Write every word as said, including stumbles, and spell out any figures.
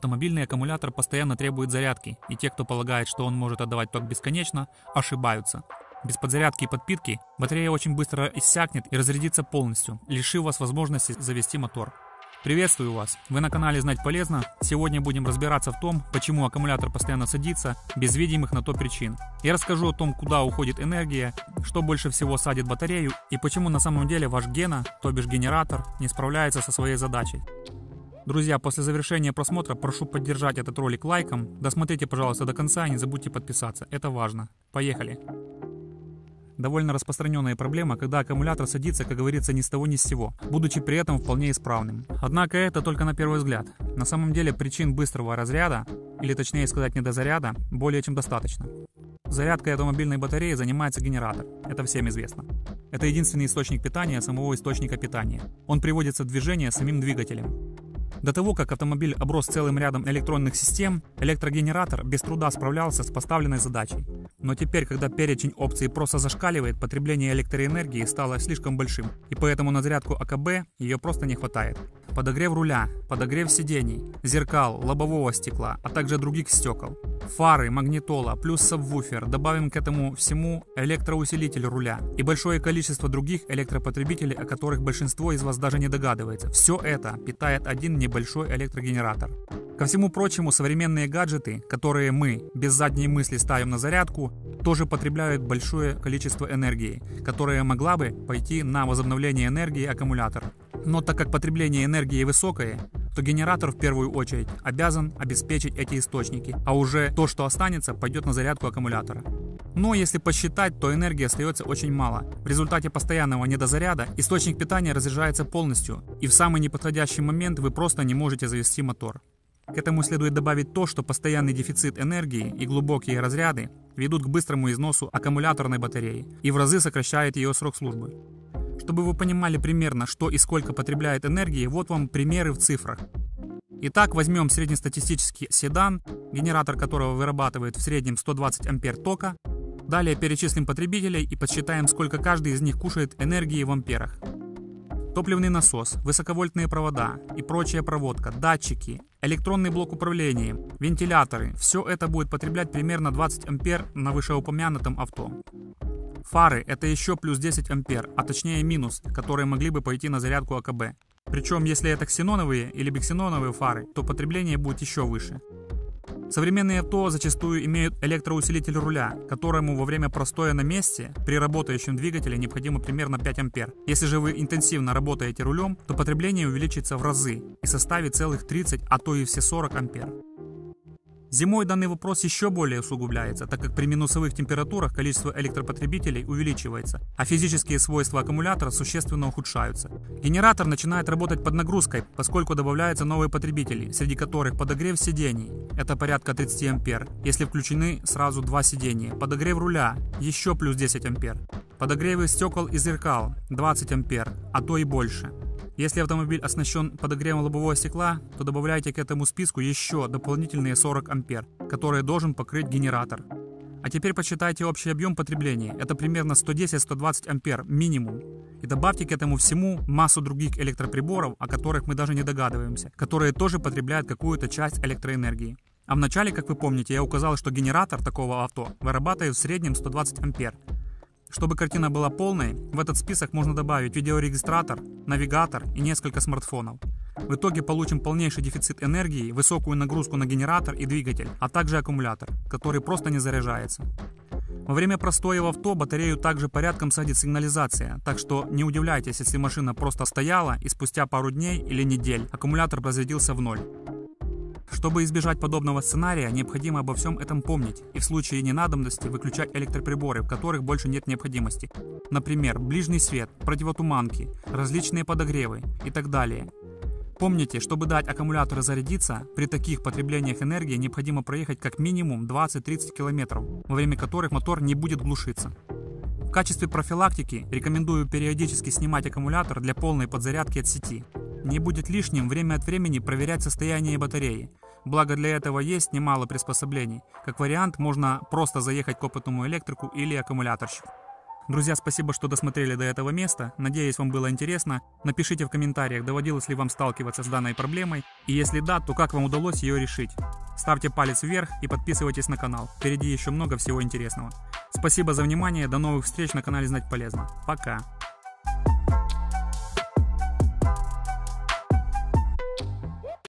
Автомобильный аккумулятор постоянно требует зарядки, и те, кто полагает, что он может отдавать ток бесконечно, ошибаются. Без подзарядки и подпитки батарея очень быстро иссякнет и разрядится полностью, лишив вас возможности завести мотор. Приветствую вас! Вы на канале Знать полезно. Сегодня будем разбираться в том, почему аккумулятор постоянно садится, без видимых на то причин. Я расскажу о том, куда уходит энергия, что больше всего садит батарею и почему на самом деле ваш гена, то бишь генератор, не справляется со своей задачей. Друзья, после завершения просмотра прошу поддержать этот ролик лайком. Досмотрите, пожалуйста, до конца и не забудьте подписаться. Это важно. Поехали! Довольно распространенная проблема, когда аккумулятор садится, как говорится, ни с того ни с сего, будучи при этом вполне исправным. Однако это только на первый взгляд. На самом деле причин быстрого разряда, или точнее сказать недозаряда, более чем достаточно. Зарядкой автомобильной батареи занимается генератор, это всем известно. Это единственный источник питания самого источника питания. Он приводится в движение самим двигателем. До того, как автомобиль оброс целым рядом электронных систем, электрогенератор без труда справлялся с поставленной задачей. Но теперь, когда перечень опций просто зашкаливает, потребление электроэнергии стало слишком большим, и поэтому на зарядку АКБ ее просто не хватает. Подогрев руля, подогрев сидений, зеркал, лобового стекла, а также других стекол, фары, магнитола, плюс сабвуфер, добавим к этому всему электроусилитель руля и большое количество других электропотребителей, о которых большинство из вас даже не догадывается. Все это питает один небольшой электрогенератор. Ко всему прочему, современные гаджеты, которые мы без задней мысли ставим на зарядку, тоже потребляют большое количество энергии, которая могла бы пойти на возобновление энергии аккумулятора. Но так как потребление энергии высокое, то генератор в первую очередь обязан обеспечить эти источники, а уже то, что останется, пойдет на зарядку аккумулятора. Но если посчитать, то энергии остается очень мало. В результате постоянного недозаряда источник питания разряжается полностью, и в самый неподходящий момент вы просто не можете завести мотор. К этому следует добавить то, что постоянный дефицит энергии и глубокие разряды ведут к быстрому износу аккумуляторной батареи и в разы сокращают ее срок службы. Чтобы вы понимали примерно, что и сколько потребляет энергии, вот вам примеры в цифрах. Итак, возьмем среднестатистический седан, генератор которого вырабатывает в среднем сто двадцать ампер тока. Далее перечислим потребителей и подсчитаем, сколько каждый из них кушает энергии в амперах. Топливный насос, высоковольтные провода и прочая проводка, датчики, электронный блок управления, вентиляторы – все это будет потреблять примерно двадцать ампер на вышеупомянутом авто. Фары – это еще плюс десять ампер, а точнее минус, которые могли бы пойти на зарядку АКБ. Причем, если это ксеноновые или биксеноновые фары, то потребление будет еще выше. Современные авто зачастую имеют электроусилитель руля, которому во время простоя на месте при работающем двигателе необходимо примерно пять ампер. Если же вы интенсивно работаете рулем, то потребление увеличится в разы и составит целых тридцать, а то и все сорок ампер. Зимой данный вопрос еще более усугубляется, так как при минусовых температурах количество электропотребителей увеличивается, а физические свойства аккумулятора существенно ухудшаются. Генератор начинает работать под нагрузкой, поскольку добавляются новые потребители, среди которых подогрев сидений – это порядка тридцать ампер, если включены сразу два сидения, подогрев руля – еще плюс десять ампер, подогревы стекол и зеркал – двадцать ампер, а то и больше. Если автомобиль оснащен подогревом лобового стекла, то добавляйте к этому списку еще дополнительные сорок ампер, которые должен покрыть генератор. А теперь посчитайте общий объем потребления, это примерно сто десять - сто двадцать ампер минимум. И добавьте к этому всему массу других электроприборов, о которых мы даже не догадываемся, которые тоже потребляют какую-то часть электроэнергии. А вначале, как вы помните, я указал, что генератор такого авто вырабатывает в среднем сто двадцать ампер. Чтобы картина была полной, в этот список можно добавить видеорегистратор, навигатор и несколько смартфонов. В итоге получим полнейший дефицит энергии, высокую нагрузку на генератор и двигатель, а также аккумулятор, который просто не заряжается. Во время простоя в авто батарею также порядком садит сигнализация, так что не удивляйтесь, если машина просто стояла и спустя пару дней или недель аккумулятор разрядился в ноль. Чтобы избежать подобного сценария, необходимо обо всем этом помнить и в случае ненадобности выключать электроприборы, в которых больше нет необходимости. Например, ближний свет, противотуманки, различные подогревы и так далее. Помните, чтобы дать аккумулятору зарядиться, при таких потреблениях энергии необходимо проехать как минимум двадцать-тридцать километров, во время которых мотор не будет глушиться. В качестве профилактики рекомендую периодически снимать аккумулятор для полной подзарядки от сети. Не будет лишним время от времени проверять состояние батареи. Благо для этого есть немало приспособлений. Как вариант, можно просто заехать к опытному электрику или аккумуляторщику. Друзья, спасибо, что досмотрели до этого места. Надеюсь, вам было интересно. Напишите в комментариях, доводилось ли вам сталкиваться с данной проблемой. И если да, то как вам удалось ее решить. Ставьте палец вверх и подписывайтесь на канал. Впереди еще много всего интересного. Спасибо за внимание. До новых встреч на канале Знать Полезно. Пока.